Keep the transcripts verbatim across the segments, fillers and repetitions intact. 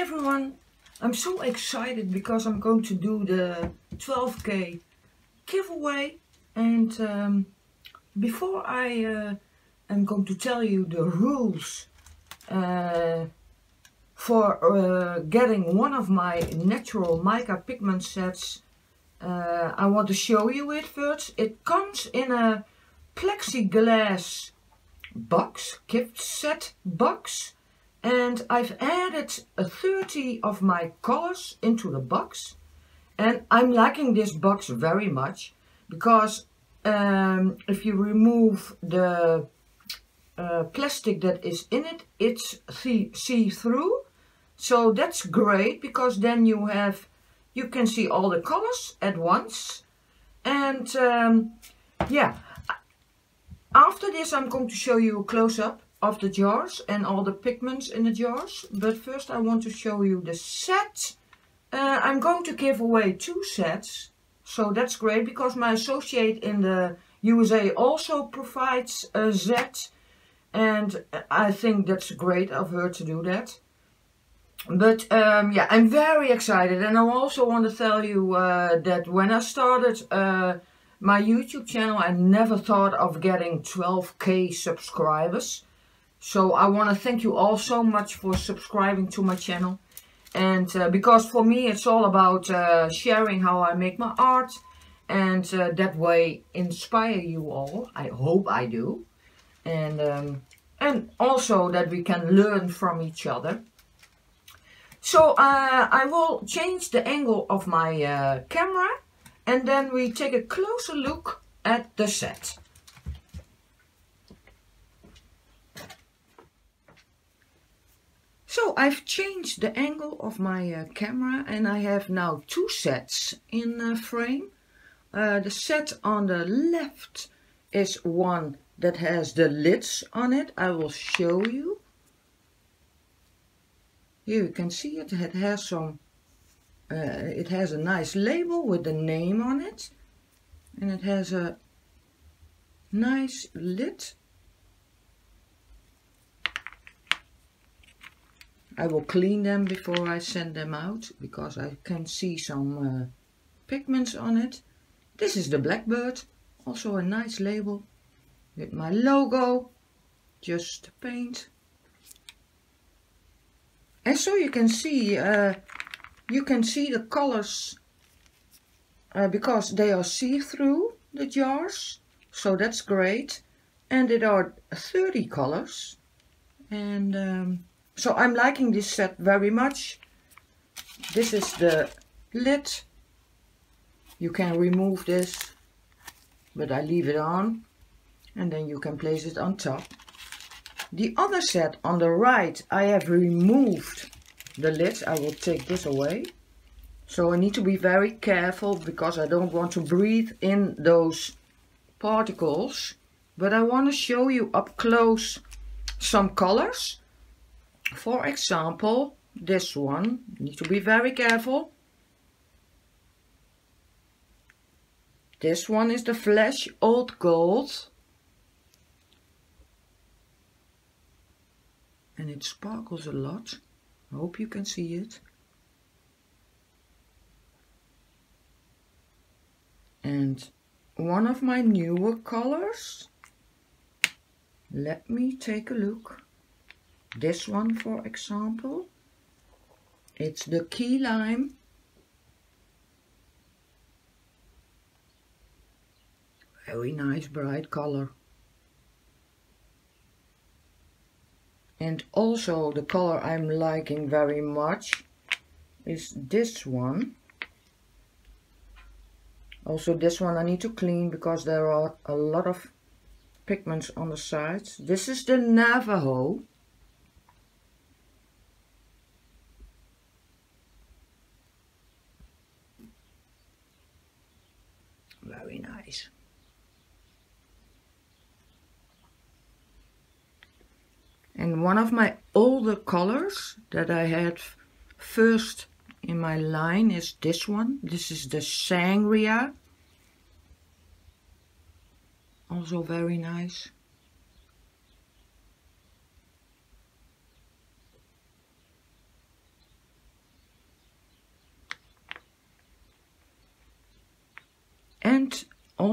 everyone, I'm so excited because I'm going to do the twelve K giveaway, and um, before I uh, am going to tell you the rules uh, for uh, getting one of my natural mica pigment sets, uh, I want to show you it first. It comes in a plexiglass box, gift set box. And I've added a thirty of my colors into the box, and I'm liking this box very much because um, if you remove the uh, plastic that is in it, it's see-through, so that's great because then you have you can see all the colors at once. And um, yeah, after this I'm going to show you a close-up of the jars and all the pigments in the jars, but first I want to show you the set. uh, I'm going to give away two sets, so that's great because my associate in the U S A also provides a set, and I think that's great of her to do that. But um, yeah, I'm very excited, and I also want to tell you uh, that when I started uh, my YouTube channel, I never thought of getting twelve K subscribers. So I want to thank you all so much for subscribing to my channel. And uh, because for me it's all about uh, sharing how I make my art, and uh, that way inspire you all. I hope I do. And, um, and also that we can learn from each other. So uh, I will change the angle of my uh, camera, and then we take a closer look at the set. So I've changed the angle of my uh, camera, and I have now two sets in uh, frame. Uh, the set on the left is one that has the lids on it. I will show you. Here you can see it. It has some. Uh, it has a nice label with the name on it, and it has a nice lid. I will clean them before I send them out because I can see some uh, pigments on it. This is the Blackbird, also a nice label with my logo, just paint. And so you can see, uh, you can see the colors uh, because they are see-through, the jars, so that's great. And there are thirty colors, and um, so I'm liking this set very much. This is the lid. You can remove this, but I leave it on, and then you can place it on top. The other set on the right, I have removed the lid. I will take this away. So I need to be very careful because I don't want to breathe in those particles. But I want to show you up close some colors. For example, this one, you need to be very careful. This one is the Flash Old Gold. And it sparkles a lot. I hope you can see it. And one of my newer colors. Let me take a look. This one, for example, it's the Key Lime. Very nice bright color. And also the color I'm liking very much is this one. Also this one I need to clean because there are a lot of pigments on the sides. This is the Navajo. Very nice. And one of my older colors that I had first in my line is this one. This is the Sangria. Also very nice.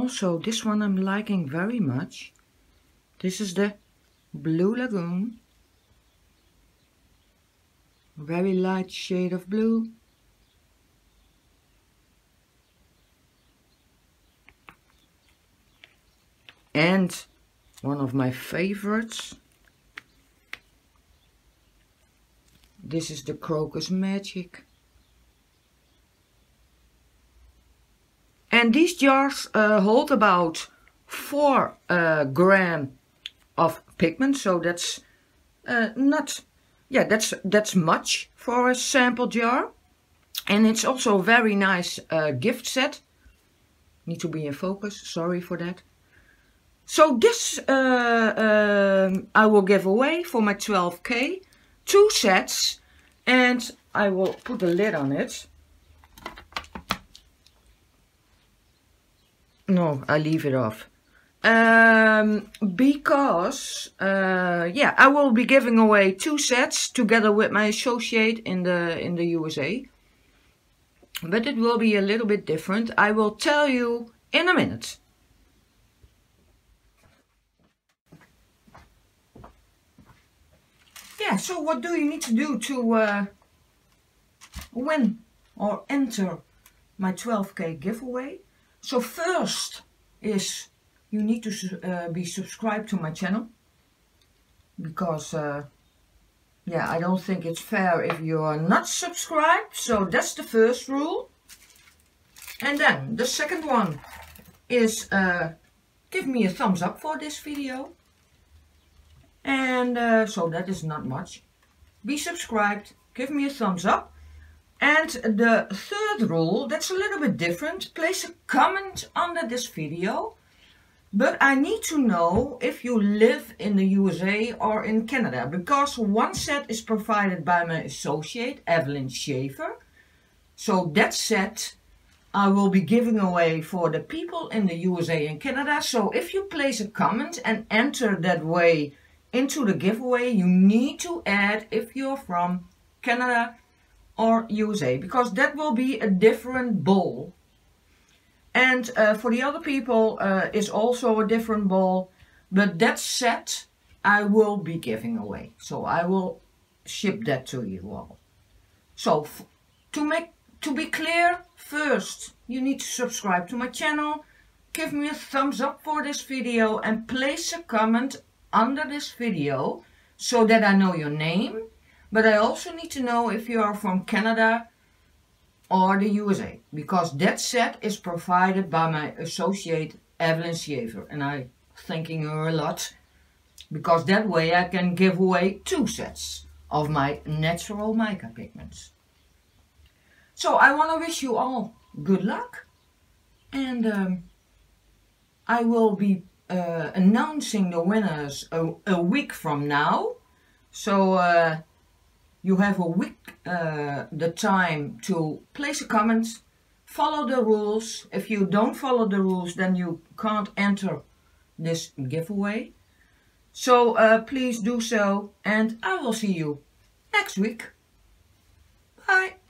also this one I'm liking very much. This is the Blue Lagoon. Very light shade of blue. And one of my favorites. This is the Crocus Magic. And these jars uh, hold about four uh, gram of pigment, so that's uh, not, yeah, that's that's much for a sample jar. And it's also a very nice uh, gift set. Need to be in focus, sorry for that. So this uh, uh, I will give away for my twelve K, two sets, and I will put a lid on it. No, I leave it off. Um, because, uh, yeah, I will be giving away two sets together with my associate in the, in the U S A. But it will be a little bit different. I will tell you in a minute. Yeah, so what do you need to do to uh, win or enter my twelve K giveaway? So first is you need to uh, be subscribed to my channel, because uh, yeah, I don't think it's fair if you are not subscribed. So that's the first rule. And then the second one is uh, give me a thumbs up for this video. And uh, so that is not much. Be subscribed, give me a thumbs up. And the third rule, that's a little bit different. Place a comment under this video. But I need to know if you live in the U S A or in Canada. Because one set is provided by my associate, Evelyn Schaefer. So that set I will be giving away for the people in the U S A and Canada. So if you place a comment and enter that way into the giveaway, you need to add if you're from Canada or U S A, because that will be a different bowl. And uh, for the other people uh, is also a different bowl, but that set I will be giving away. So I will ship that to you all. So to make to be clear, first you need to subscribe to my channel, give me a thumbs up for this video, and place a comment under this video so that I know your name. But I also need to know if you are from Canada or the U S A, because that set is provided by my associate Evelyn Schaefer, and I'm thanking her a lot, because that way I can give away two sets of my natural mica pigments. So I want to wish you all good luck, and um, I will be uh, announcing the winners a, a week from now. So uh, you have a week, uh, the time to place a comment, follow the rules. If you don't follow the rules, then you can't enter this giveaway. So uh, please do so, and I will see you next week. Bye.